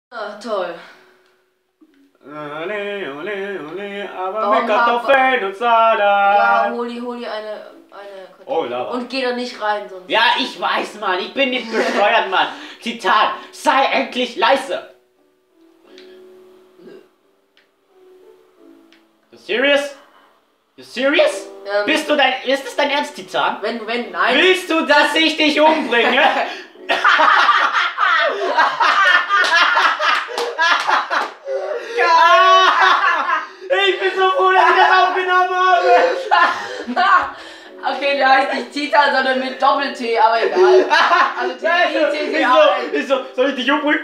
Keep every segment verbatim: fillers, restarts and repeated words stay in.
Ah, toll. Ole, ole, ole, aber Warum mit Kartoffeln und Salat. Ja, hol die, hol die eine, eine Kartoffel. Oh, Lava. Und geh da nicht rein, sonst. Ja, ich weiß, Mann. Ich bin nicht bescheuert, Mann. Zitat. Sei endlich leise. Nö. You serious? You serious? Ähm, Bist du dein... Ist das dein Ernst, Titan? Wenn, wenn, nein. Willst du, dass ich dich umbringe? Ich bin so froh, dass ich das aufgenommen habe. Okay, der heißt nicht Titan, sondern mit Doppel-T, aber egal. Also T I T T A N. Ist so, ist so, soll ich dich umbringen?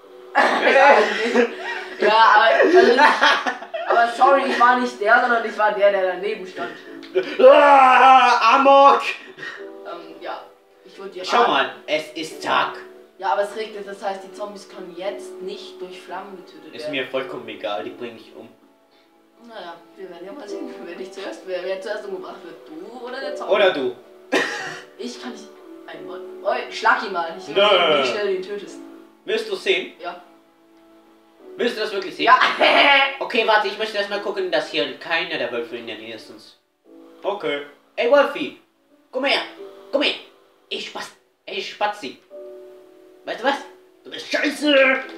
Ja, aber, also, aber sorry, ich war nicht der, sondern ich war der, der daneben stand. Ah, Amok! Ähm, ja. Ich würde dir Schau raten. mal, es ist Tag. Ja, aber es regnet, das heißt, die Zombies können jetzt nicht durch Flammen getötet werden. Ist mir vollkommen egal, die bringe ich um. Naja, wir werden ja mal sehen, wer dich zuerst, wer, wer zuerst umgebracht wird. Du oder der Zombie? Oder du. Ich kann dich einmal. Oh, schlag ihn mal. Ich will Nö. sehen, wie schnell du ihn tötest. Willst du sehen? Ja. Willst du das wirklich sehen? Ja. Okay, warte, ich möchte erstmal gucken, dass hier keiner der Wölfe in der Nähe ist. Sonst. Okay. Ey, Wolfi! Komm her! Komm her! Ich Spatz. Ey, Spatzi! Weißt du was? Du bist scheiße!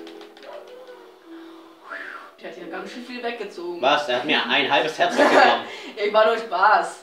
Der hat ja ganz schön viel weggezogen. Was? Er hat mir ein halbes Herz weggenommen. Ich war nur Spaß.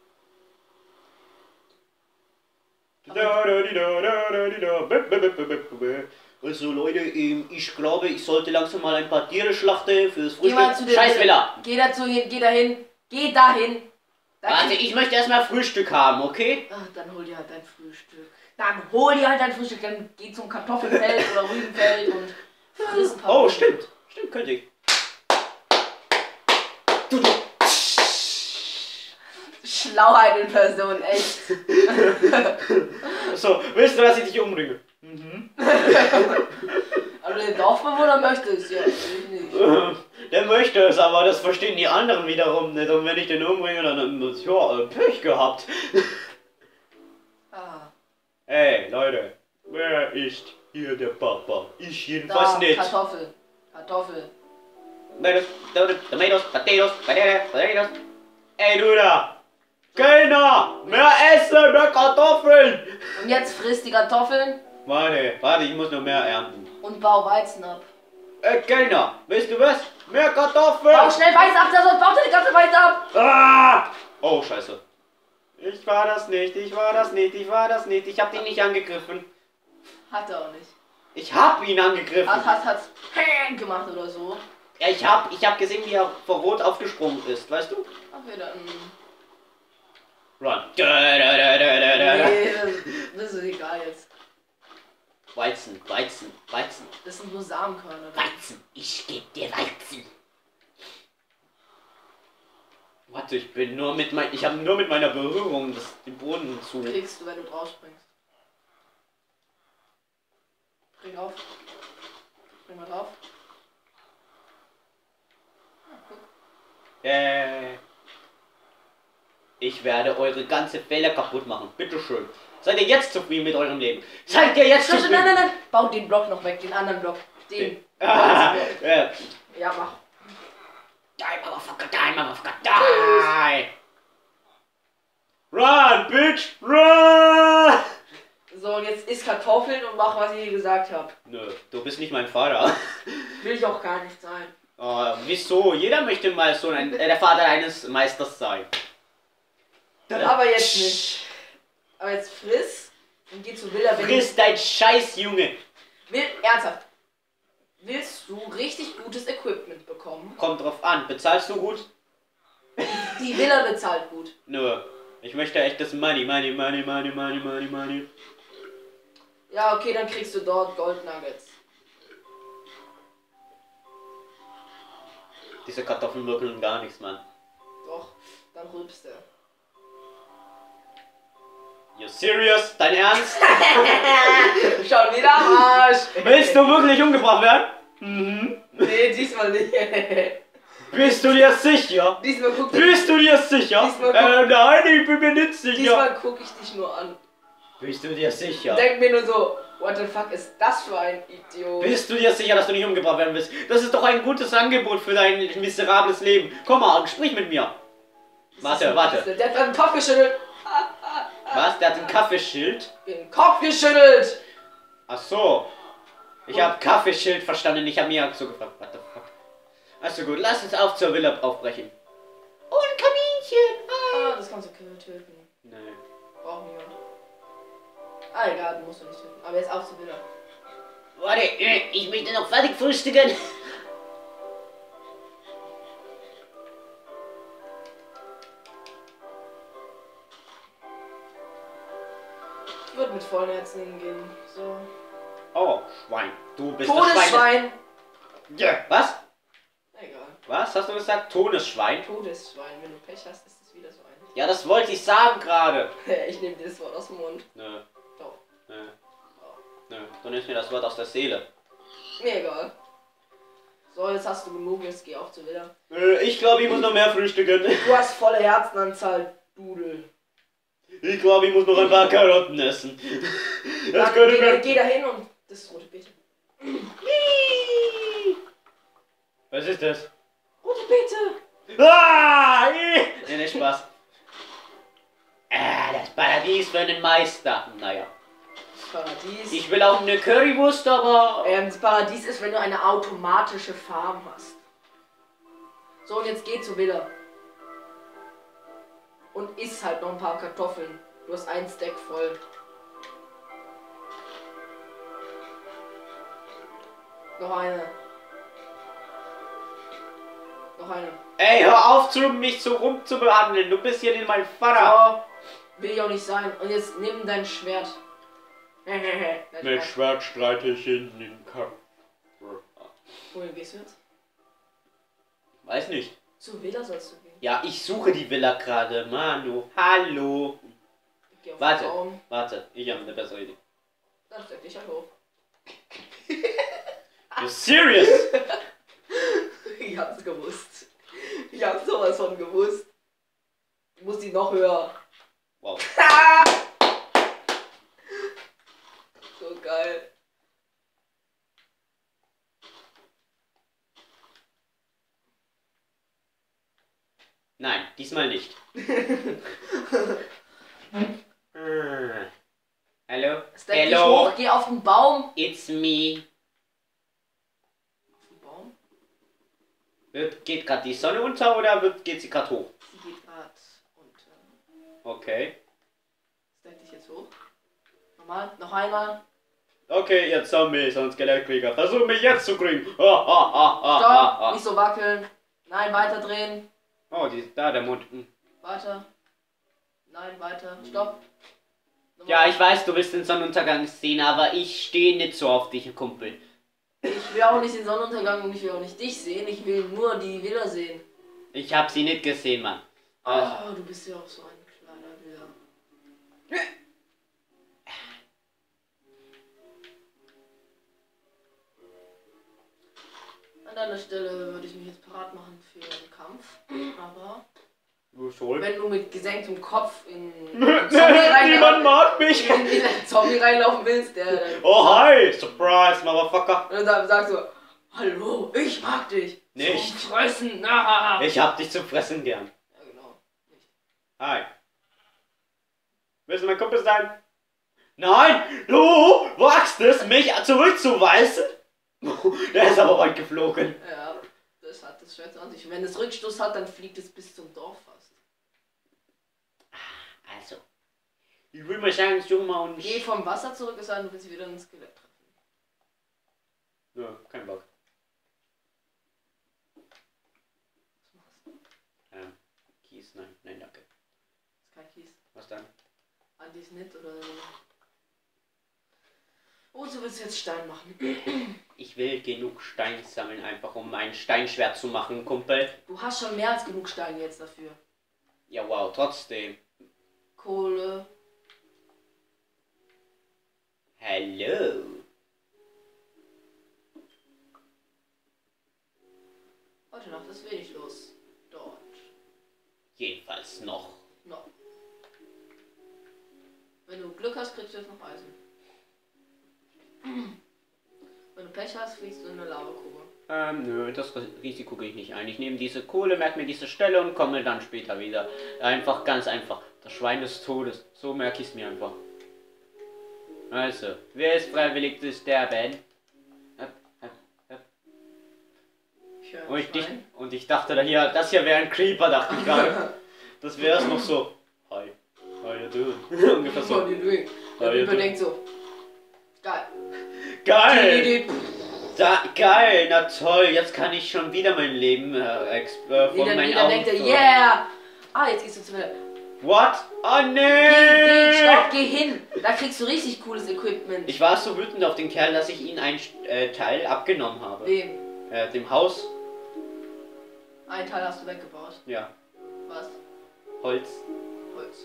Also Leute, ich glaube, ich sollte langsam mal ein paar Tiere schlachten fürs Geh mal zu Frühstück. dem. Scheißwiller! Geh dazu hin, geh dahin. Geh dahin. Da Warte, ich möchte erstmal Frühstück haben, okay? Ach, dann hol dir halt dein Frühstück. Dann hol dir halt dein Frühstück. Dann geh zum Kartoffelfeld oder Rübenfeld und friss ein paar Oh, Rüben. stimmt. Stimmt, könnte ich. Schlauheit in Person, echt. So, willst du, dass ich dich umbringe? Mhm. Aber der Dorfbewohner möchte es ja. Ich nicht. Der möchte es, aber das verstehen die anderen wiederum nicht. Und wenn ich den umbringe, dann ist ja Pech gehabt. Ah. Ey, Leute, wer ist hier der Papa? Ich jedenfalls Da, nicht. Kartoffel. Kartoffel. Tomatoes, Tomatoes, Potatoes, Potatoes, Potatoes. Ey, du da! Keiner! Mehr Essen, mehr Kartoffeln! Und jetzt frisst die Kartoffeln Warte, warte, ich muss noch mehr ernten. und bau Weizen ab. Ey, Kellner, weißt du was? Mehr Kartoffeln! Bau schnell Weizen ab, sonst baut er die ganze Weizen ab. Ah! Oh, scheiße. Ich war das nicht, ich war das nicht, ich war das nicht. Ich hab ihn nicht angegriffen. Hat er auch nicht. Ich hab ihn angegriffen. Hat, hat, hat gemacht oder so. Ja, ich hab, ich hab gesehen, wie er vor Rot aufgesprungen ist, weißt du? Ach, wieder. mm. Run. Da, da, da, da, da, da. Nee, das, das ist egal jetzt. Weizen, Weizen, Weizen. Das sind nur Samenkörner. Weizen, ich geb dir Weizen. Warte, ich bin nur mit mein, ich habe nur mit meiner Berührung das, den Boden zu. Kriegst du, wenn du drauf springst. Spring auf. Spring mal drauf. Ah, guck. Äh, ich werde eure ganze Felder kaputt machen. Bitteschön. Seid ihr jetzt zufrieden mit eurem Leben? Seid ihr jetzt Nein, zufrieden? nein, nein, nein. Bau den Block noch weg, den anderen Block. Den. Ah, ja. Ja, mach. Die, motherfucker, die, motherfucker, die! Run, bitch, run! So, und jetzt isst Kartoffeln und mach, was ich dir gesagt habe. Nö, du bist nicht mein Vater. Will ich auch gar nicht sein. Oh, wieso? Jeder möchte mal so ein, äh, der Vater eines Meisters sein. Aber jetzt nicht. Aber jetzt friss und geh zu Wilder. Friss dein Scheiß, Junge! Will, ernsthaft. Willst du richtig gutes Equipment bekommen? Kommt drauf an, bezahlst du gut? Die Villa bezahlt gut. Nö, ich möchte echt das Money, Money, Money, Money, Money, Money, Money. Ja, okay, dann kriegst du dort Gold Nuggets. Diese Kartoffeln wirken gar nichts, Mann. Doch, dann rülpst er. You serious? Dein Ernst? Schon wieder am Arsch. Willst du wirklich umgebracht werden? Mhm. Nee, diesmal nicht. Bist du dir sicher? Diesmal guck ich, Bist du dir sicher? Diesmal Äh, nein, ich bin mir nicht sicher. diesmal guck ich dich nur an. Bist du dir sicher? Denk mir nur so, What the fuck ist das für ein Idiot? Bist du dir sicher, dass du nicht umgebracht werden willst? Das ist doch ein gutes Angebot für dein miserables Leben. Komm mal, sprich mit mir. Warte, warte. Der hat den Kopf geschüttelt. Was? Der hat ein Kaffeeschild? Den Kopf geschüttelt. Ach so. Ich habe Kaffeeschild verstanden. Ich habe mir so gefragt. What the fuck? Also gut, lass uns auf zur Villa aufbrechen. Oh, ein Kaninchen. Ah, das kannst du töten. Nein. Braucht niemand. Ah, egal, musst du nicht töten. Aber jetzt auf zur Villa. Warte, ich möchte noch fertig frühstücken. Ich würde mit vollen Herzen hingehen. So. Oh, Schwein. Du bist das Schwein. Todesschwein! Ja, was? Egal. Was? Hast du gesagt? Todesschwein? Todesschwein. Wenn du Pech hast, ist es wieder so ein. Ja, das wollte ich sagen gerade. Ich nehme dir das Wort aus dem Mund. Nö. Doch. Nö. Nö. Du nimmst mir das Wort aus der Seele. Mir egal. So, jetzt hast du genug, jetzt geh auch zur Villa. Äh, ich glaube, ich muss noch mehr frühstücken. Du hast volle Herzenanzahl, Dudel. Ich glaube, ich muss noch ein paar Karotten essen. Das Dann könnte geh, mir... geh da hin und das rote Beete. Was ist das? Rote Beete! Ah! Nee, nee, Spaß. Ah, das Paradies für einen Meister. Naja. Paradies. Ich will auch eine Currywurst, aber... Ähm, das Paradies ist, wenn du eine automatische Farm hast. So, und jetzt geh zur Villa. Und iss halt noch ein paar Kartoffeln. Du hast ein Stack voll. Noch eine. Noch eine. Ey, hör auf, zu, mich so rum zu behandeln. Du bist hier nicht mein Vater. So, will ich auch nicht sein. Und jetzt nimm dein Schwert. Mit Schwert streite ich hinten im Kopf. Wohin gehst du jetzt? Weiß nicht. Zur Villa sollst du gehen. Ja, ich suche die Villa gerade. Manu, hallo. Geh auf Warte, den Baum. warte. Ich habe eine bessere Idee. Dann steck dich halt hoch. You serious? Ich hab's gewusst. Ich hab's sowas von gewusst. Ich muss die noch höher. Wow. So geil. Nein, diesmal nicht. Hm. Hallo? Steck dich Hello? hoch, geh auf den Baum. It's me. Auf den Baum? Wird, geht gerade die Sonne unter oder wird, geht sie gerade hoch? Sie geht grad unter. Okay. Steck dich jetzt hoch. Nochmal, noch einmal. Okay, ihr Zombie, sonst Skelettkrieger. Versuch mich jetzt zu kriegen. Ha, ha, ha, ha, Stopp, ha, ha. nicht so wackeln. Nein, weiter drehen. Oh, die, da der Mund. Hm. Weiter. Nein, weiter. Stopp. Nochmal. Ja, ich weiß, du willst den Sonnenuntergang sehen, aber ich stehe nicht so auf dich, Kumpel. Ich will auch nicht den Sonnenuntergang und ich will auch nicht dich sehen. Ich will nur die Villa sehen. Ich hab sie nicht gesehen, Mann. Oh, du bist ja auch so ein kleiner Villa. An deiner Stelle würde ich mich jetzt parat machen für den Kampf. Aber wenn du mit gesenktem Kopf in in Zombie Niemand reinlaufen, mag mich. in den Zombie reinlaufen willst, der dann Oh, hi. Surprise, Motherfucker. und dann sagst du, hallo, ich mag dich. Nicht. Zum Fressen. Na. Ich hab dich zu fressen gern. Ja, genau. Nicht. Hi. Willst du mein Kumpel sein? Nein, du wagst es, mich zurückzuweisen? Der ist aber weit geflogen. Ja, das hat das Schwert an sich. Wenn es Rückstoß hat, dann fliegt es bis zum Dorf fast. Also, ich will mal sagen, such mal und... Geh vom Wasser zurück, es sei denn, du willst wieder ein Skelett treffen. Ja, kein Bock. Was machst du? Ähm, Kies, nein, nein, danke. Das ist kein Kies. Was dann? Andisnit oder... Wozu willst du jetzt Stein machen? Ich will genug Stein sammeln, einfach um ein Steinschwert zu machen, Kumpel. Du hast schon mehr als genug Steine jetzt dafür. Ja, wow, trotzdem. Kohle. Hallo. Heute Nacht ist wenig los. Dort. Jedenfalls noch. No. Wenn du Glück hast, kriegst du jetzt noch Eisen. Pech hast, fliegst du in eine Lavakugel. Ähm, nö, das Risiko gehe ich nicht ein. Ich nehme diese Kohle, merke mir diese Stelle und komme dann später wieder. Einfach, ganz einfach. Das Schwein des Todes. So merke ich es mir einfach. Also, wer ist freiwillig zu sterben? Ich höre und, ich, und ich dachte, da hier, das hier wäre ein Creeper, dachte ich gerade. Das wäre es noch so. Hi. How you doing? Ungefähr so. How you doing? Der Creeper denkt so. Geil. Geil! Da, geil, na toll, jetzt kann ich schon wieder mein Leben äh, äh, von wieder, meinen wieder Augen... denkt er, yeah! Ah, jetzt gehst du zu mir. What? Oh nee! Geh, geh, stopp, geh hin! Da kriegst du richtig cooles Equipment. Ich war so wütend auf den Kerl, dass ich ihn ein äh, Teil abgenommen habe. Wem? Äh, dem Haus. Ein Teil hast du weggebaut. Ja. Was? Holz. Holz.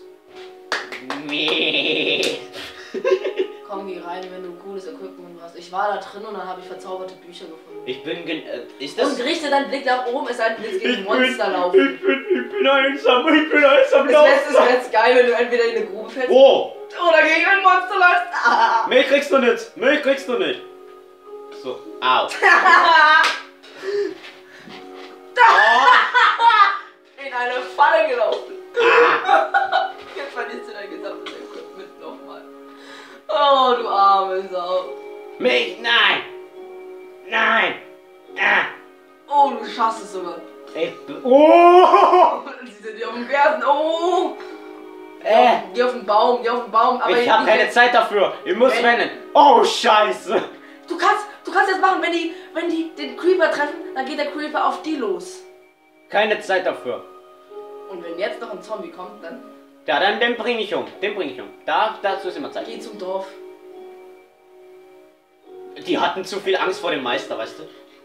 Nee. Komm, geh rein, wenn du cooles Equipment hast. Ich war da drin und dann habe ich verzauberte Bücher gefunden. Ich bin gen äh, ist das... Und richte deinen Blick nach oben, es sei denn, willst gegen Monster laufen. Ich bin, ich bin einsam, ich bin einsam. Es wäre jetzt geil, wenn du entweder in eine Grube fällst. Wo? Oder gegen ein Monster läufst. Ah. Milch kriegst du nicht. Milch kriegst du nicht. So, au. In eine Falle gelaufen. Ah. Jetzt verlierst du dein gesamtes Equipment nochmal. Oh, du arme Sau. Milch, nein. Nein. Ah. Oh, du schaffst es sogar. Ich bin... Oh. Sie sind hier auf dem Garten. Oh. Äh. Geh auf den Baum, geh auf den Baum. Aber Ich habe keine jetzt. Zeit dafür. Ich muss Wenn- rennen. Oh, scheiße. Du kannst, du kannst jetzt machen, wenn die, wenn die den Creeper treffen, dann geht der Creeper auf die los. Keine Zeit dafür. Und wenn jetzt noch ein Zombie kommt, dann Ja, dann den bringe ich um. Den bringe ich um. Da, dazu ist immer Zeit. geh zum Dorf. Die hatten zu viel Angst vor dem Meister, weißt du?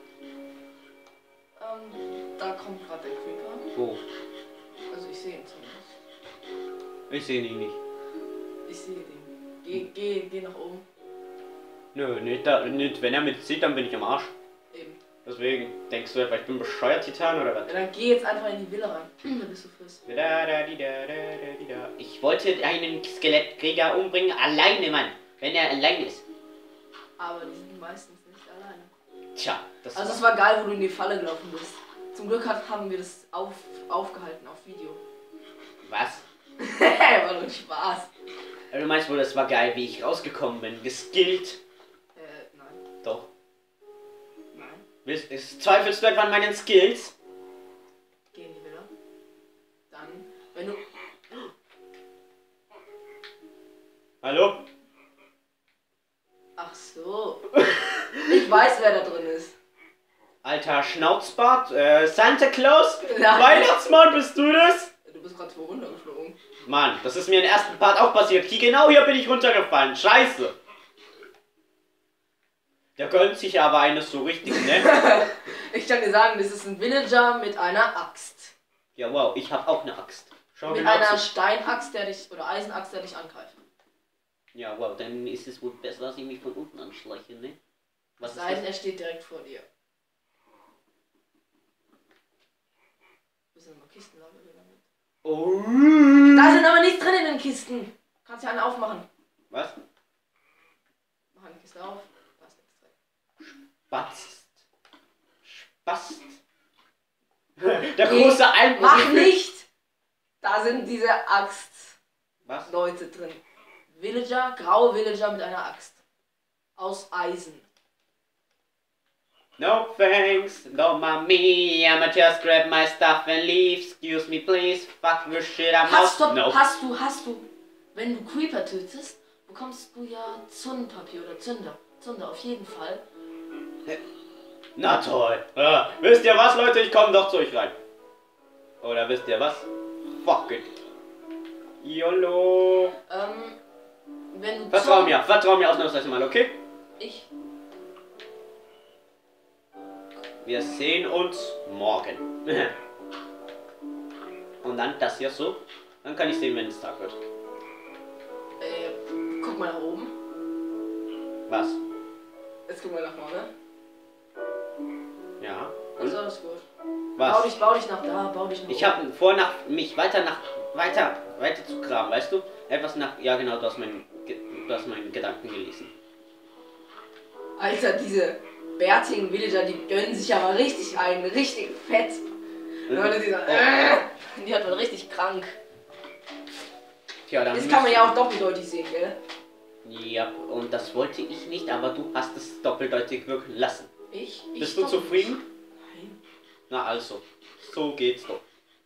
Ähm, da kommt gerade der Creeper. Wo? Also ich sehe ihn zumindest. Ich sehe ihn nicht. Ich sehe den. Geh, geh, geh nach oben. Nö, nicht, da, nicht. Wenn er mich sieht, dann bin ich am Arsch. Eben. Deswegen, denkst du etwa, ich bin bescheuert, Titan, oder was? Ja, dann geh jetzt einfach in die Villa rein. Dann bist du frisch. Da, da, di, da, da, da, di, da. Ich wollte einen Skelettkrieger umbringen, alleine, Mann. Wenn er allein ist. Aber die sind meistens nicht alleine. Tja, das Also war... es war geil, wo du in die Falle gelaufen bist. Zum Glück hat, haben wir das auf, aufgehalten auf Video. Was? War nur Spaß. Du meinst wohl, das war geil, wie ich rausgekommen bin. Geskillt. Äh, nein. Doch. Nein. Bist, ist, zweifelst du etwa an meinen Skills? Geh in die Villa. Dann, wenn du... Hallo? Ach so. Ich weiß, wer da drin ist. Alter Schnauzbart, äh, Santa Claus? Nein. Weihnachtsmann, bist du das? Du bist gerade so runtergeflogen. Mann, das ist mir im ersten Part auch passiert. Hier, genau hier bin ich runtergefallen. Scheiße. Der gönnt sich aber eines so richtig, ne? Ich kann dir sagen, das ist ein Villager mit einer Axt. Ja, wow, ich hab auch eine Axt. Schau Mit genau einer zu. Steinaxt, der dich, oder Eisenaxt, der dich angreift. Ja, wow, dann ist es wohl besser, dass ich mich von unten anschleiche, ne? Was Es ist sei denn, das? er steht direkt vor dir. Müssen wir mal Kisten laden damit. Oh. Da sind aber nichts drin in den Kisten. Kannst ja eine aufmachen. Was? Mach eine Kiste auf. Da ist nichts drin. Spast. Spast. Der große Einbruch. Mach nicht! Da sind diese Axt-Leute Was? drin. Villager, graue Villager mit einer Axt. Aus Eisen. No thanks, don't mind me, I'ma just grab my stuff and leave. Excuse me please, fuck your shit, I'm Hast, out. stopp, No. hast du, hast du, wenn du Creeper tötest, bekommst du ja Zundenpapier oder Zünder. Zunder auf jeden Fall. Na toll. Äh, wisst ihr was, Leute, ich komme doch zu euch rein. Oder wisst ihr was? Fuck it. YOLO. Ähm, wenn du Vertrau Zun- mir, vertrau mir ausnahmsweise mal, okay? Ich. Wir sehen uns morgen. Und dann das hier so. Dann kann ich sehen, wenn es Tag wird. Äh, guck mal nach oben. Was? Jetzt guck mal nach vorne. Ja. Ist Und? alles gut. Bau Was? dich, bau dich nach da, bau dich nach Ich oben. habe vor, nach mich weiter nach weiter weiter zu graben, weißt du? Etwas nach. Ja genau, du hast meinen Ge- du hast meinen Gedanken gelesen. Alter, diese bärtigen Villager, die gönnen sich aber richtig ein, richtig fett. Leute, die, sagen, äh, die hat man richtig krank. Tja, dann das kann man ja auch doppeldeutig sehen, gell? Ja, und das wollte ich nicht, aber du hast es doppeldeutig wirken lassen. Ich? ich Bist du zufrieden? Nein. Na also, so geht's doch.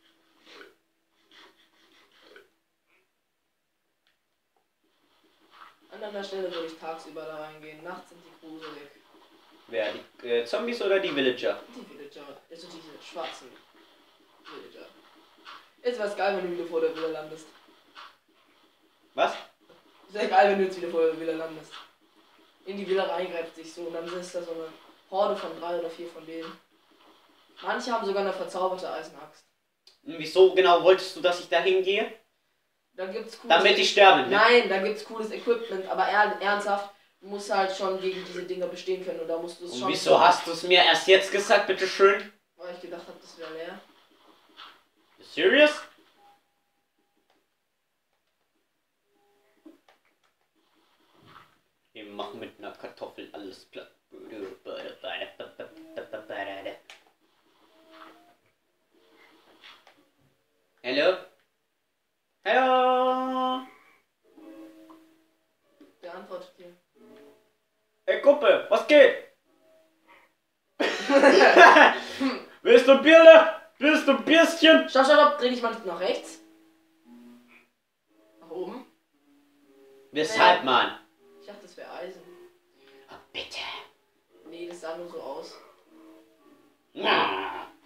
An einer Stelle würde ich tagsüber da reingehen, nachts sind die gruselig. Wer, die äh, Zombies oder die Villager? Die Villager, also diese schwarzen Villager. Jetzt wär's geil, wenn du wieder vor der Villa landest. Was? Ist geil, wenn du jetzt wieder vor der Villa landest. In die Villa reingreift sich so und dann ist da so eine Horde von drei oder vier von denen. Manche haben sogar eine verzauberte Eisenaxt. Und wieso genau wolltest du, dass ich da hingehe? Da gibt's cooles Damit ich sterbe, ne? Nein, da gibt's cooles Equipment, aber er, ernsthaft, du musst halt schon gegen diese Dinger bestehen können und da musst du es Und schon. wieso hast du es mir erst jetzt gesagt, bitteschön? Weil ich gedacht habe, das wäre leer. You serious? Wir machen mit einer Kartoffel alles platt. Hallo? Hallo? Der antwortet dir. Hey Kumpel, was geht? Willst du ein Bierle? Willst du ein Bierchen? Stopp, stopp, stopp, dreh dich mal nach rechts. Nach oben. Weshalb, Nee. Mann? Ich dachte, das wäre Eisen. Oh, bitte. Nee, das sah nur so aus. Ah.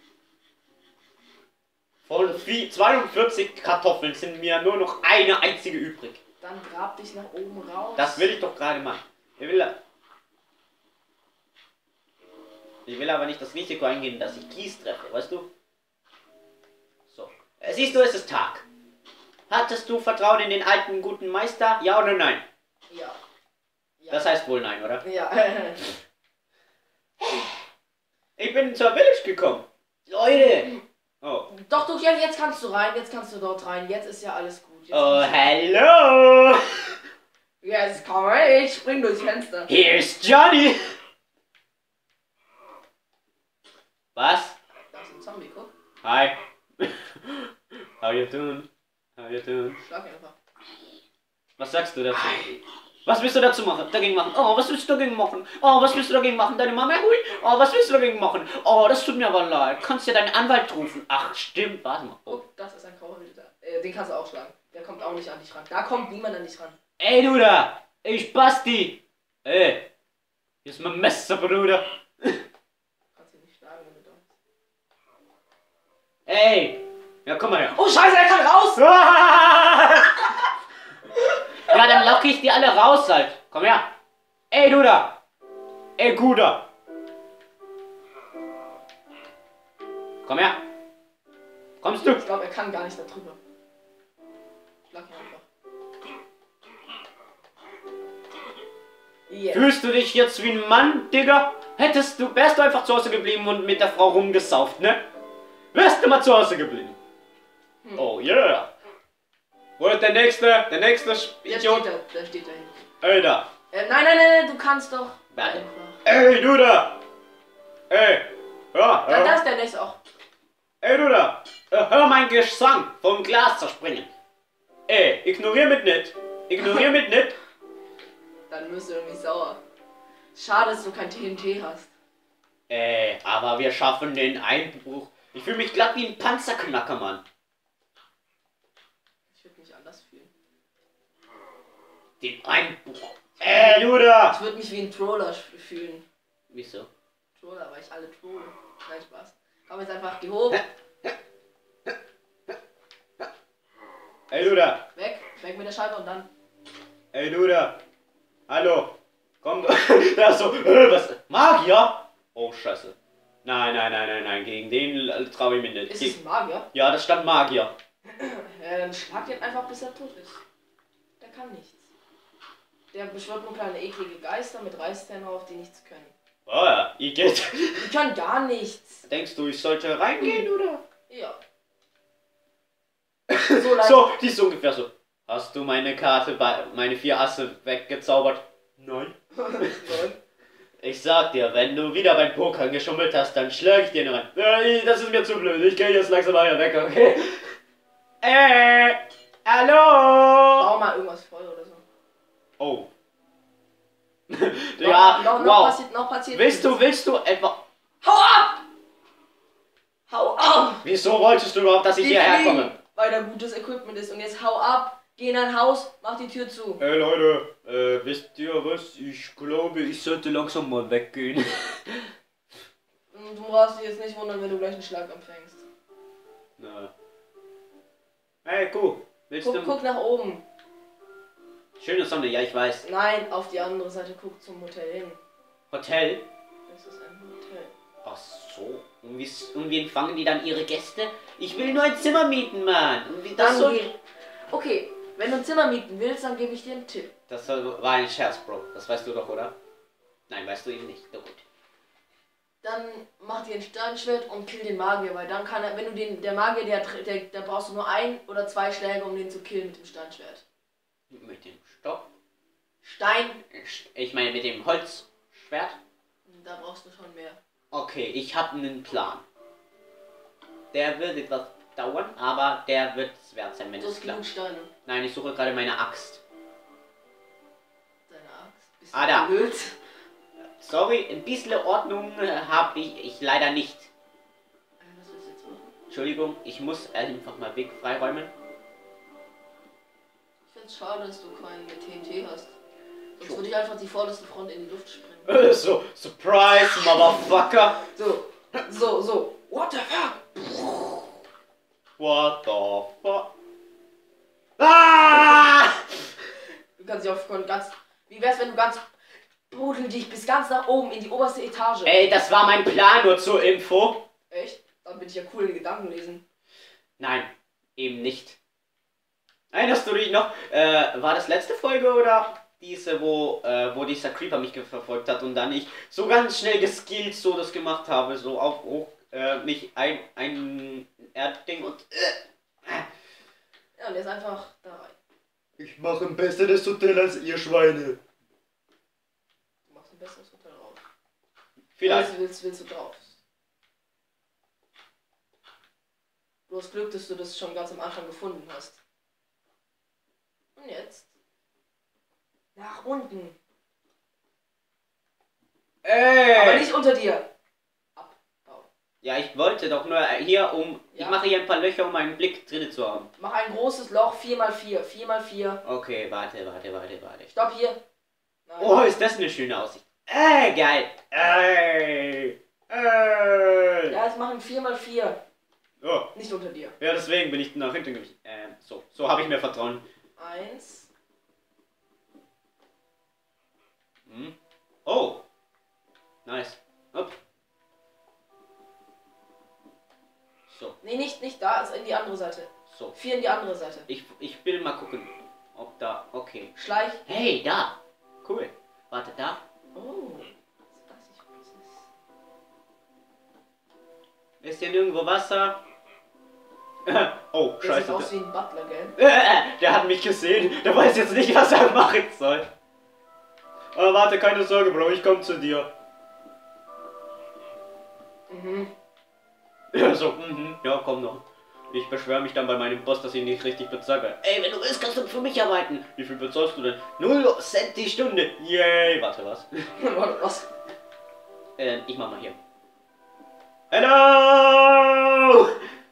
Von zweiundvierzig Kartoffeln sind mir nur noch eine einzige übrig. Dann grab dich nach oben raus. Das will ich doch gerade machen. Ich will, ich will aber nicht das Risiko eingehen, dass ich Kies treffe, weißt du? So. Äh, Siehst du, es ist Tag. Hattest du Vertrauen in den alten, guten Meister? Ja oder nein? Ja. Ja. Das heißt wohl nein, oder? Ja. Ich bin zur Village gekommen. Leute! Oh. Doch, du, jetzt, jetzt kannst du rein, jetzt kannst du dort rein, jetzt ist ja alles gut. Jetzt Oh, kannst du- hello! Jetzt komm rein, ich spring durchs Fenster. Here's Johnny! Was? Da ist ein Zombie, guck. Hi. How you doing? How you doing? Schlag ihn einfach. Was sagst du dazu? Was willst du dazu machen? Dagegen machen? Oh, was willst du dagegen machen? Oh, was willst du dagegen machen? Deine Mama? Hui. Oh, was willst du dagegen machen? Oh, das tut mir aber leid. Kannst ja deinen Anwalt rufen. Ach, stimmt. Warte mal. Oh. Guck, das ist ein grauer Wilder. Äh, den kannst du auch schlagen. Der kommt auch nicht an dich ran. Da kommt niemand an dich ran. Ey, du da! Ich Basti! Ey! Hier ist mein Messer, Bruder! Du kannst ihn nicht schlagen, wenn du da bist. Ey! Ja, komm mal her. Oh, Scheiße, er kann raus! Ja, dann locke ich die alle raus halt. Komm her. Ey, du da. Ey, Guter. Komm her. Kommst du? Ich glaube, er kann gar nicht da drüber. Schlag ihn einfach. Yes. Fühlst du dich jetzt wie ein Mann, Digga? Hättest du, wärst du einfach zu Hause geblieben und mit der Frau rumgesauft, ne? Wärst du mal zu Hause geblieben. Hm. Oh yeah. Wo ist der nächste? Der nächste Der steht Idiot. da, der steht da hinten. Ey, da. Äh, nein, nein, nein, nein, du kannst doch. Warte. Einfach. Ey, du da. Ey. Ja, Da, da ja. ist der nächste auch. Ey, du da. Äh, Hör mein Gesang vom Glas zerspringen. Ey, ignorier mich nicht. Ignorier mich nicht. Dann wirst du irgendwie sauer. Schade, dass du kein T N T hast. Ey, aber wir schaffen den Einbruch. Ich fühle mich glatt wie ein Panzerknacker, Mann. Ich würde mich anders fühlen. Den Einbruch. Ey, du da. Ich würde mich wie ein Troller sch- fühlen. Wieso? Troller, weil ich alle trolle. Nein, Spaß. Komm jetzt einfach, geh hoch. Ey, du da. Weg. Weg mit der Scheibe und dann. Ey, du da. Hallo. Komm. Da so. Äh, was? Magier? Oh, scheiße. Nein, nein, nein, nein, nein. Gegen den traue ich mich nicht. Ist Ge- es ein Magier? Ja, das stand Magier. Ja, dann schlag den einfach, bis er tot ist. Der kann nichts. Der beschwört nur kleine eklige Geister mit Reißzähnen auf, die nichts können. Oh ja, ich geht. Die können gar nichts. Denkst du, ich sollte reingehen, oder? Ja. So leicht. So, die ist ungefähr so. Hast du meine Karte, bei, meine vier Asse weggezaubert? Nein. Nein. Ich sag dir, wenn du wieder beim Pokern geschummelt hast, dann schlag ich dir nur rein. Äh, Das ist mir zu blöd, ich geh jetzt langsam mal hier weg, okay? Äh, hallo? Bau mal irgendwas voll oder so. Oh. Noch, ja, noch, noch wow. passiert, noch passiert Willst du, nichts. willst du etwa... Hau ab! Hau ab! Wieso wolltest du überhaupt, dass ich Die hierher fliegen, komme? weil da gutes Equipment ist. Und jetzt hau ab, geh in dein Haus, mach die Tür zu. Ey Leute, äh, wisst ihr was? Ich glaube, ich sollte langsam mal weggehen. Und du brauchst dich jetzt nicht wundern, wenn du gleich einen Schlag empfängst. Na. Hey, Kuh, willst Guck, du... guck nach oben. Schöne Sonne, ja, ich weiß. Nein, auf die andere Seite, guck zum Hotel hin. Hotel? Das ist ein Hotel. Ach so. Und wie, und wie empfangen die dann ihre Gäste? Ich will nur ein Zimmer mieten, Mann. Und wie, das, Dann soll... geh. Okay, wenn du ein Zimmer mieten willst, dann gebe ich dir einen Tipp. das soll... war ein Scherz, Bro. Das weißt du doch, oder? Nein, weißt du eben nicht. Na gut. Dann mach dir ein Sternschwert und kill den Magier, weil dann kann er, wenn du den, der Magier, der, der, der brauchst du nur ein oder zwei Schläge, um den zu killen mit dem Steinschwert. Mit dem Stock? Stein, Ich meine mit dem Holzschwert? da brauchst du schon mehr. Okay, ich habe einen Plan. Der wird etwas dauern, aber der wird es wert sein, wenn Du es hast klappt. genug Steine. Nein, ich suche gerade meine Axt. Deine Axt. Bist Ah, du da. blöd? Sorry, ein bisschen Ordnung habe ich, ich leider nicht. Äh, Was willst du jetzt machen? Entschuldigung, ich muss einfach mal Weg freiräumen. Ich find's schade, dass du keinen mit T N T hast. Sonst Jo. würde ich einfach die vorderste Front in die Luft springen. So, Surprise, Motherfucker. So, so, so. What the fuck? What the fuck? Ah! Du kannst dich auf ganz... Wie wär's, wenn du ganz... Budel dich bis ganz nach oben in die oberste Etage. Ey, das war mein Plan, nur zur Info. Echt? Dann bin ich ja cool in Gedanken lesen. Nein, eben nicht. Erinnerst du dich noch? Äh, war das letzte Folge oder diese, wo, äh, wo dieser Creeper mich verfolgt hat und dann ich so ganz schnell geskillt so das gemacht habe, so auf hoch, äh, mich ein, ein Erdding und. Äh, Ja, und der ist einfach da rein. Ich mache ein besseres Hotel als ihr Schweine. Du machst ein besseres Hotel drauf. vielleicht. Was willst, willst du drauf? Du hast Glück, dass du das schon ganz am Anfang gefunden hast. Und jetzt? Nach unten. Ey! Aber nicht unter dir. Abbau. Ja, ich wollte doch nur hier um. Ich Ja. mache hier ein paar Löcher, um einen Blick drin zu haben. Mach ein großes Loch, vier mal vier. vier mal vier. Okay, warte, warte, warte, warte. Stopp hier. Nein. Oh, ist das eine schöne Aussicht. Ey, geil. Ey. Ey. Ja, jetzt machen vier mal vier. Oh. Nicht unter dir. Ja, deswegen bin ich nach hinten gewichen. Ähm, so. So habe ich mir Vertrauen. Eins. Hm. Oh. Nice. Hopp. So, Nee, nicht, nicht da, also in die andere Seite. so. Vier in die andere Seite. Ich, ich will mal gucken, ob da... Okay. Schleich. Hey, da. Cool. Warte, da. Oh. Jetzt weiß ich, was das ist. Ist hier nirgendwo Wasser? Oh, Der sieht scheiße. aus wie ein Butler, gell? Der hat mich gesehen. Der weiß jetzt nicht, was er machen soll. Aber warte, keine Sorge, Bro. Ich komm zu dir. Mhm. Ja, so, mhm. Ja, komm noch. Ich beschwöre mich dann bei meinem Boss, dass ich ihn nicht richtig bezahle. Ey, wenn du willst, kannst du für mich arbeiten. Wie viel bezahlst du denn? Null Cent die Stunde. Yay. Warte, was? Warte, was? äh, ich mach mal hier. Hello!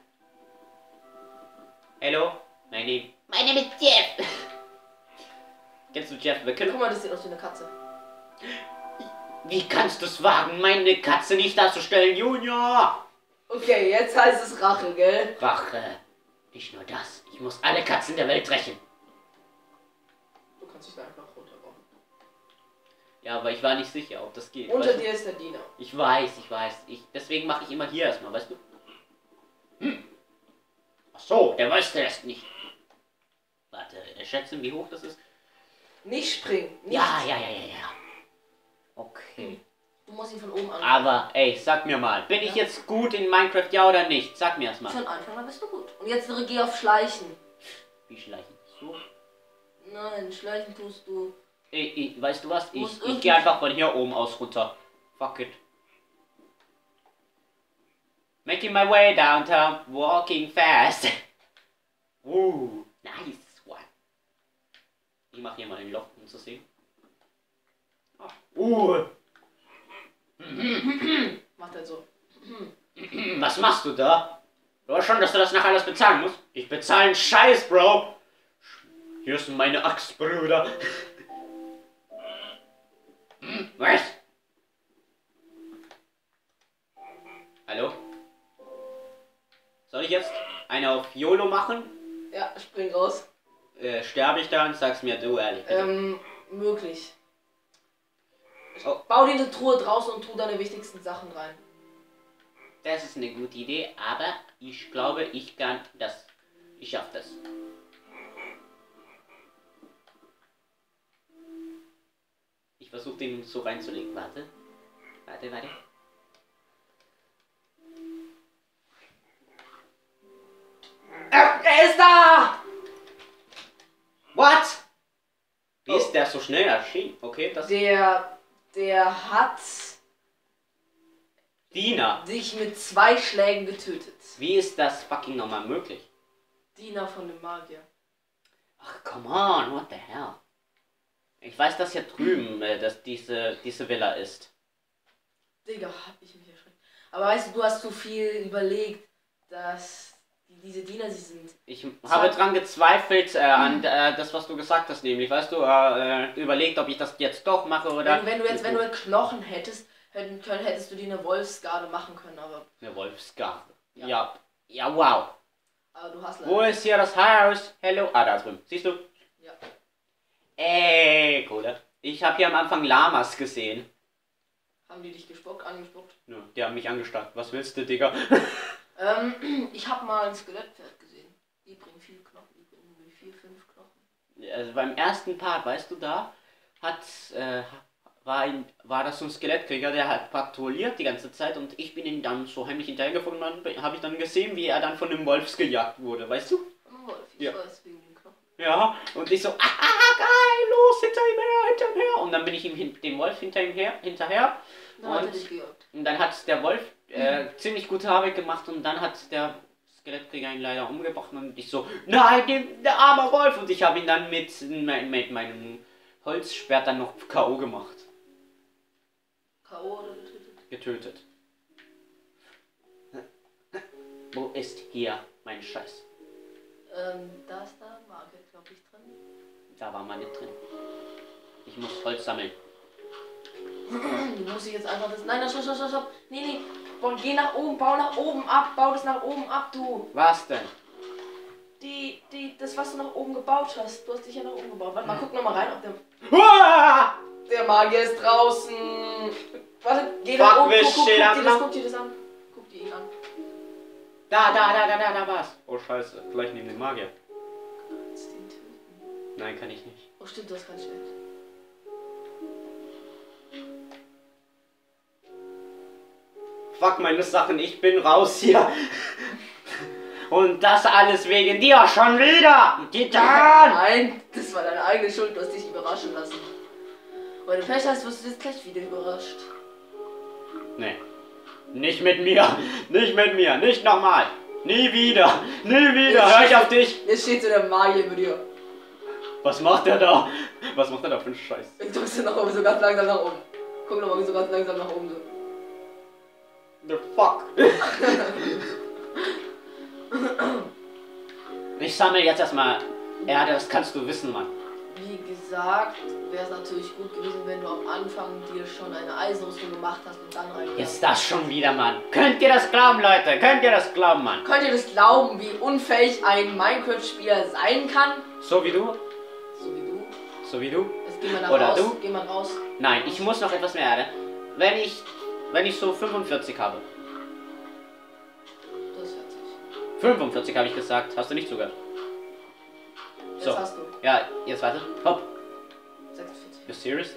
Hello? Mein Name. Mein Name ist Jeff. Kennst du Jeff Wicken? Guck mal, das sieht aus wie eine Katze. Wie kannst du es wagen, meine Katze nicht darzustellen, Junior? Okay, jetzt heißt es Rache, gell? Rache. Nicht nur das. Ich muss alle Katzen der Welt rächen. Du kannst dich da einfach runterbauen. Ja, aber ich war nicht sicher, ob das geht. Unter weißt du? dir ist der Diener. Ich weiß, ich weiß. Ich, deswegen mache ich immer hier erstmal, weißt du? Hm. Ach so, der wusste das nicht. Warte, schätzen, wie hoch das ist? Nicht springen. Nicht. Ja, ja, ja, ja, ja. Okay. Du musst ihn von oben an. Aber, ey, sag mir mal, bin ich Ja. jetzt gut in Minecraft, ja oder nicht? Sag mir das mal. Von Anfang an bist du gut. Und jetzt geh auf Schleichen. Wie schleichen? So? Nein, Schleichen tust du. Ich, ich, weißt du was? Muss Ich, ich irgendwie- gehe einfach von hier oben aus runter. Fuck it. Making my way downtown, walking fast. Uh, nice one. Ich mache hier mal ein Loch, um zu sehen. Uh. Macht er so. Was machst du da? Du weißt schon, dass du das nachher alles bezahlen musst. Ich bezahle einen Scheiß, Bro. Hier ist meine Axt, Bruder. Was? Hallo? Soll ich jetzt eine auf YOLO machen? Ja, spring raus. Äh, sterbe ich dann? Sag's mir du ehrlich. bitte. Ähm, möglich. Oh. Bau dir eine Truhe draußen und tu deine wichtigsten Sachen rein. Das ist eine gute Idee, aber ich glaube, ich kann das. Ich schaff das. Ich versuche den so reinzulegen. Warte. Warte, warte. Er, er ist da! What? Wie Oh. ist der so schnell erschienen? Okay, das. Der, der hat Diener. dich mit zwei Schlägen getötet. Wie ist das fucking nochmal möglich? Diener von dem Magier. Ach, come on, what the hell? Ich weiß, dass hier drüben äh, dass diese, diese Villa ist. Digga, hab ich mich erschreckt. Aber weißt du, du hast zu viel überlegt, dass die, diese Diener sie sind. Ich habe dran gezweifelt äh, an äh, das, was du gesagt hast, nämlich, weißt du, äh, äh, überlegt, ob ich das jetzt doch mache oder... Wenn, wenn du jetzt, wenn du Knochen hättest, hätten können, hättest du dir eine Wolfsgarde machen können, aber, Eine Wolfsgarde. Ja. Ja. ja. wow. aber du hast Wo ist hier das Haus? Hello. Ah, da drüben. Siehst du? Ja. Ey, Kohle. Ich habe hier am Anfang Lamas gesehen. Haben die dich gespuckt, angespuckt? Ja, die haben mich angestarrt. Was willst du, Digga? Ähm, ich habe mal ein Skelettpferd gesehen. Die bringen viel Knochen, die bringen irgendwie vier, fünf Knochen. Also beim ersten Part, weißt du, da hat, äh, war, ein, war das so ein Skelettkrieger, der hat patrouilliert die ganze Zeit und ich bin ihn dann so heimlich hinterhergefunden und dann habe ich dann gesehen, wie er dann von einem Wolfs gejagt wurde, weißt du? Ein Wolf, ich Ja. weiß, wegen den Knochen. Ja, und ich so, ah, geil, los, hinter ihm her, hinter ihm her. Und dann bin ich ihm hin, dem Wolf hinter ihm her, hinterher. Dann hat er Und, dich gejagt. und dann hat der Wolf äh, ziemlich gute Arbeit gemacht und dann hat der Skelettkrieger ihn leider umgebracht und ich so, nein, der, der arme Wolf. Und ich habe ihn dann mit, mit, mit meinem Holzschwert dann noch K O gemacht. K O oder getötet? Getötet. Wo ist hier mein Scheiß? Ähm, da ist da Market, glaube ich, drin. Da war mal nicht drin. Ich muss Holz sammeln. Du musst dich jetzt einfach das. Nein, nein, stopp, stopp, stopp, stopp. Nee, nee. Bau, geh nach oben, bau nach oben ab, bau das nach oben ab, du. Was denn? Die, die, das, was du nach oben gebaut hast. Du hast dich ja nach oben gebaut. Warte mal, guck noch mal rein, ob der. Uah! Der Magier ist draußen. Warte, geh Fuck, nach oben, wir guck, guck, guck, stehen dir am das, Loch. guck dir das an. Guck dir ihn an. Da, da, da, da, da, da war's. Oh scheiße, gleich neben dem Magier. Kannst du ihn töten? Nein, kann ich nicht. Oh stimmt, du hast kein Schwert. Fuck meine Sachen, ich bin raus hier. Und das alles wegen dir schon wieder. Titan! Nein, das war deine eigene Schuld, du hast dich überraschen lassen. Weil du Pech hast, wirst du jetzt gleich wieder überrascht. Nee. Nicht mit mir. Nicht mit mir. Nicht nochmal. Nie wieder. Nie wieder. Hör ich auf dich. Jetzt steht so der Magier über dir. Was macht er da? Was macht er da für einen Scheiß? Ich drückst du nach oben, so ganz langsam nach oben. Guck nochmal, so ganz langsam nach oben. So. The fuck? Ich sammle jetzt erstmal Erde, das kannst du wissen, Mann. Wie gesagt, wäre es natürlich gut gewesen, wenn du am Anfang dir schon eine Eisenrüstung gemacht hast und dann rein. Jetzt das schon wieder, Mann. Könnt ihr das glauben, Leute? Könnt ihr das glauben, Mann? Könnt ihr das glauben, wie unfähig ein Minecraft-Spieler sein kann? So wie du? So wie du. So wie du? Jetzt geh mal nach Oder raus. du? Geh mal raus. Nein, ich muss noch etwas mehr Erde. Wenn ich, wenn ich so fünfundvierzig habe. Das hört sich. fünfundvierzig habe ich gesagt. Hast du nicht zugehört? Jetzt So. hast du. Ja, jetzt warte. Hopp. sechsundvierzig. You serious?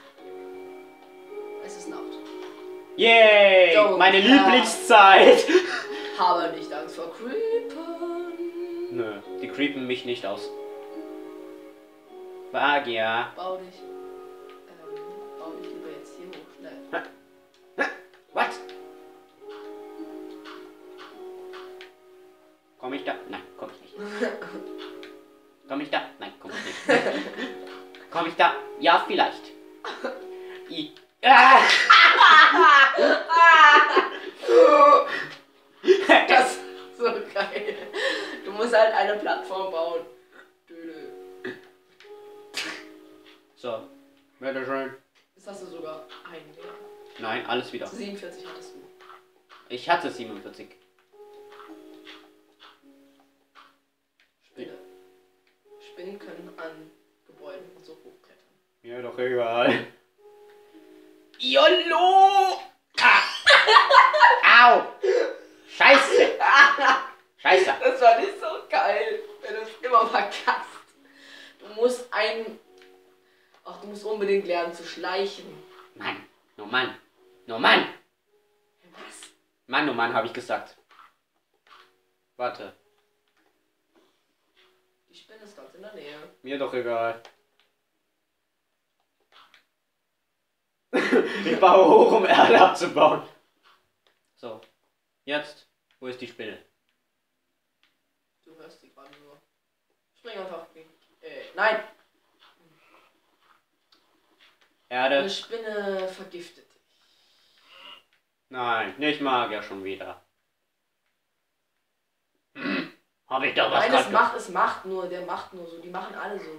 Es ist Nacht. Yay! So, Meine ja. Lieblingszeit! Habe nicht Angst vor Creepern. Nö, die creepen mich nicht aus. Magier. Bau dich. baue ich lieber jetzt hier hoch. Schnell. What? Komm ich da? Nein, komm ich nicht. Komm ich da? Nein, komm ich nicht. Komm ich da? Ja, vielleicht. I ah! Das ist so geil. Du musst halt eine Plattform bauen. Dödel. So, bitteschön. Jetzt hast du sogar einen mehr. Nein, alles wieder. siebenundvierzig hattest du. Ich hatte siebenundvierzig. Spinne. Spinnen können an Gebäuden und so hochklettern. Mir doch egal. YOLO! Ah. Au! Scheiße! Scheiße! Das war nicht so geil, wenn du es immer verkackt. Du musst ein. Ach, du musst unbedingt lernen zu schleichen. Mann, no Mann, no Mann! Was? Mann, oh Mann, habe ich gesagt. Warte, Die Spinne ist ganz in der Nähe. mir doch egal. Ich baue hoch, um Erde abzubauen. So, jetzt, wo ist die Spinne? Du hörst die gerade nur. Spring einfach. Äh, nein! Eine Erde? Spinne vergiftet dich. Nein, nicht mag ja schon wieder. Hm, hab ich doch was Nein, grad es macht, es macht nur, der macht nur so. Die machen alle so.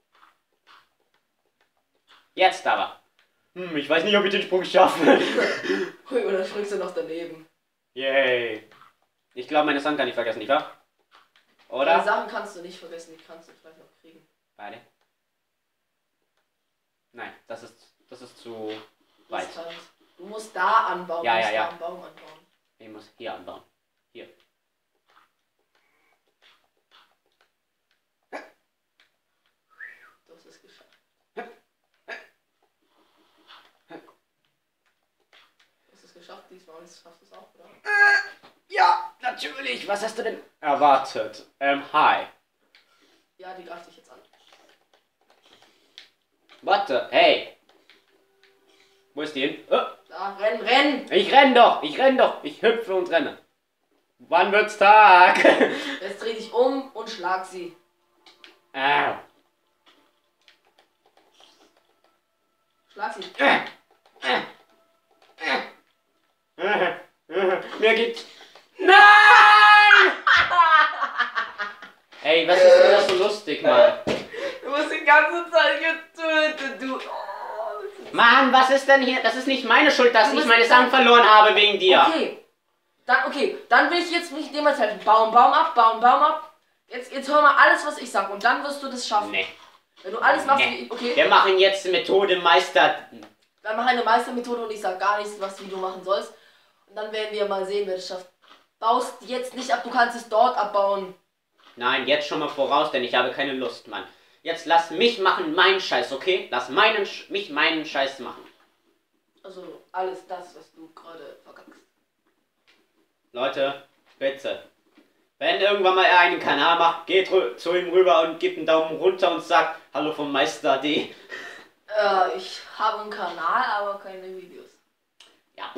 Jetzt aber. Hm, ich weiß nicht, ob ich den Sprung schaffe. Hui, und dann springst du noch daneben. Yay. Ich glaube, meine Sachen kann ich vergessen, nicht wahr? Die Oder? Sachen kannst du nicht vergessen, die kannst du vielleicht noch kriegen. Beide. Nein, das ist, das ist zu weit. Riskant. Du musst da anbauen. Ja, du ja, musst ja. da am Baum anbauen. Ich muss hier anbauen. Hier. Du hast es geschafft. Du hast es geschafft, diesmal schaffst du es auch, oder? Ja, natürlich. Was hast du denn erwartet? Ähm, hi. Ja, die greift dich jetzt an. Warte, hey. Wo ist die hin? Oh, Da, renn, renn! ich renn doch, ich renn doch. Ich hüpfe und renne. Wann wird's Tag? Jetzt dreh dich um und schlag sie. Au. Schlag sie. Äh, äh, äh, äh, Mir geht's. Nein! Ey, was ist denn das so lustig, Mann? Du musst die ganze Zeit getötet, du. Oh, Mann, was ist denn hier? Das ist nicht meine Schuld, dass Du ich bist meine dann- Sachen verloren habe wegen dir. Okay. Dann, okay, dann will ich jetzt mich dem jetzt helfen. Baum, Baum ab, Baum, Baum ab. Jetzt, jetzt hör mal alles, was ich sag und dann wirst du das schaffen. Nee. Wenn du alles machst, Nee. wie ich, okay, Wir machen jetzt Methode Meister. dann mach eine Meistermethode und ich sag gar nichts, was wie du machen sollst. Und dann werden wir mal sehen, wer das schafft. Baust jetzt nicht ab, du kannst es dort abbauen. Nein, jetzt schon mal voraus, denn ich habe keine Lust, Mann. Jetzt lass mich machen, meinen Scheiß, okay? Lass meinen, Sch- mich meinen Scheiß machen. Also alles das, was du gerade verkackst. Leute, bitte. Wenn irgendwann mal er einen Kanal macht, geht rü- zu ihm rüber und gibt einen Daumen runter und sagt Hallo vom Meister D. Äh, ich habe einen Kanal, aber keine Videos. Ja.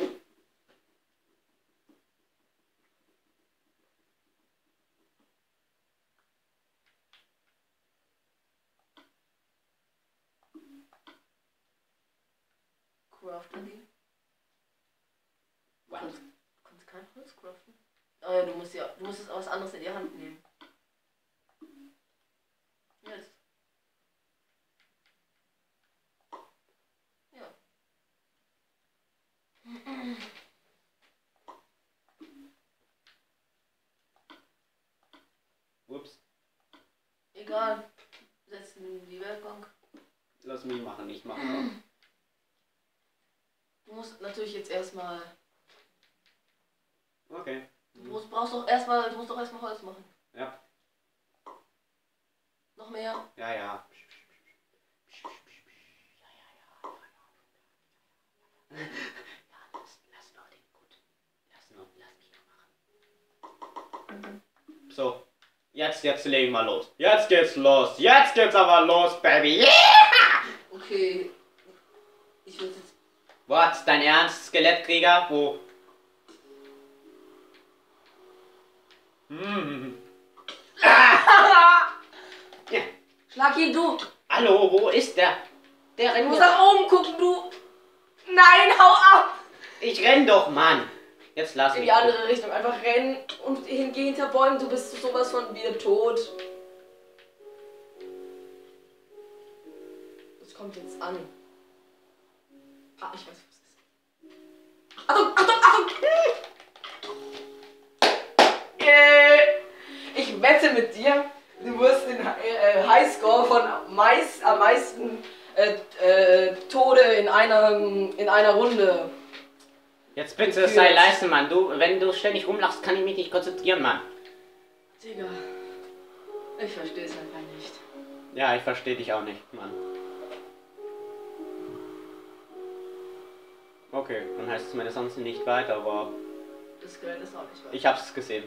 Craften die? What? Kannst, kannst kein Holz craften? Oh ja, du musst ja, du musst es was anderes in die Hand nehmen. Jetzt. Ja. Ups. Egal. Setzen die Werkbank. Lass mich machen, ich mache. Du musst natürlich jetzt erstmal. Okay. Du musst, brauchst doch erstmal, du musst doch erstmal Holz machen. Ja. Noch mehr. Ja, ja. Ja, lass, lass noch den gut. Lass noch, lass mich noch machen. So, jetzt, jetzt legen wir los. Jetzt geht's los. Jetzt geht's aber los, Baby. Yeah! Okay. Ich Was? Dein Ernst, Skelettkrieger? Wo? Hm. Ah! Ja. Schlag ihn, du! Hallo, wo ist der? Der Du rennt musst ja. nach oben gucken, du! Nein, hau ab! Ich renn doch, Mann! Jetzt lass In mich. die andere Richtung. Einfach rennen und hingeh hinter Bäumen. Du bist sowas von wieder tot. Das kommt jetzt an. Ah, ich weiß, was es ist. Achtung, Achtung, Achtung! Äh, Ich wette mit dir, du wirst den äh, Highscore von meist, am meisten äh, äh, Tode in einer, in einer Runde. Jetzt bitte sei leise, Mann. Du, wenn du ständig rumlachst, kann ich mich nicht konzentrieren, Mann. Digga, ich verstehe es einfach nicht. Ja, ich verstehe dich auch nicht, Mann. Okay, dann heißt es meine sonst nicht weiter, aber Das Geld ist auch nicht wahr. ich hab's gesehen.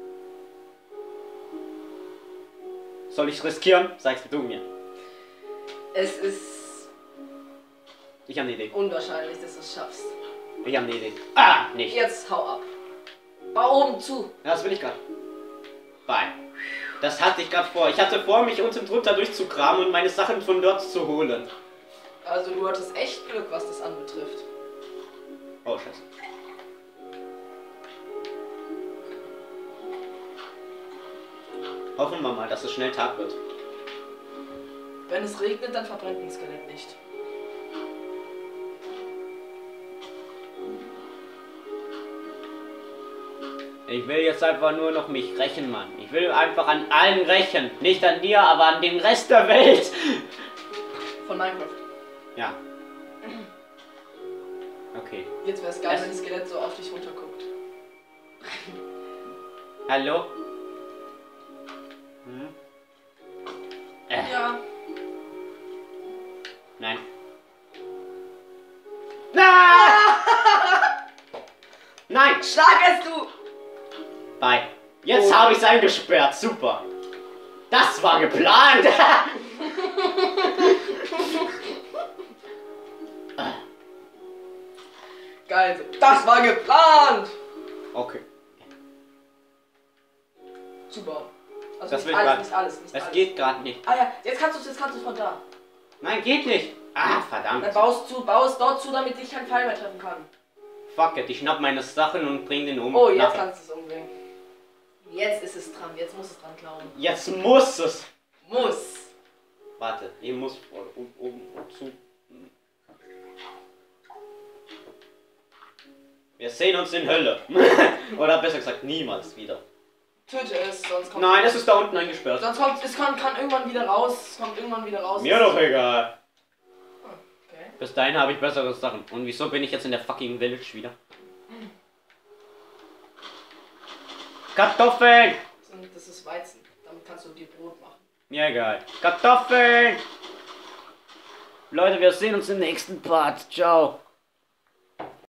Soll ich's riskieren? Sagst du mir. Es ist Ich hab eine Idee. unwahrscheinlich, dass du es schaffst. Ich hab eine Idee. Ah, nicht. Jetzt hau ab. Bau oben zu. Ja, das will ich gerade. Bye. Das hatte ich gerade vor. Ich hatte vor, mich unten drunter durchzukramen und meine Sachen von dort zu holen. Also du hattest echt Glück, was das anbetrifft. Oh, scheiße. Hoffen wir mal, dass es schnell Tag wird. Wenn es regnet, dann verbrennt ein Skelett nicht. Ich will jetzt einfach nur noch mich rächen, Mann. Ich will einfach an allen rächen. Nicht an dir, aber an den Rest der Welt. Von Minecraft. Ja. Okay. Jetzt wäre es geil, Es- wenn das Skelett so auf dich runterguckt. Hallo? Hm? Äh, Ja. nein. Nein! Nein! Schlag es, du! Bye. Jetzt Oh. habe ich es eingesperrt. Super. Das war geplant. Geil. so. Das war geplant! Okay. Super. Also Das nicht will alles, grad- nicht alles, nicht Es alles. geht gerade nicht. Ah ja, jetzt kannst du jetzt kannst du von da. Nein, geht nicht. Ah, verdammt. Dann baust du, baust dort zu, damit dich kein Pfeil mehr treffen kann. Fuck it. Ich schnapp meine Sachen und bring den um. Oh, jetzt Nachher. kannst du es umbringen. Jetzt ist es dran, jetzt muss es dran glauben. Jetzt muss es. Muss. Warte, ich muss um, um, um zu. Wir sehen uns in Hölle. Oder besser gesagt, niemals wieder. Töte es, sonst kommt Nein, es ist da unten eingesperrt. Sonst kommt es kann, kann irgendwann wieder raus. Es kommt irgendwann wieder raus. Mir doch egal. Okay. Bis dahin habe ich bessere Sachen. Und wieso bin ich jetzt in der fucking Village wieder? Kartoffeln! Das ist- Das ist Weizen. Damit kannst du dir Brot machen. Mir egal. Kartoffeln! Leute, wir sehen uns im nächsten Part. Ciao.